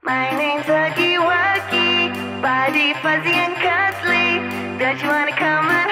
My name's Huggy Wuggy, body fuzzy and cuddly. Don't you wanna come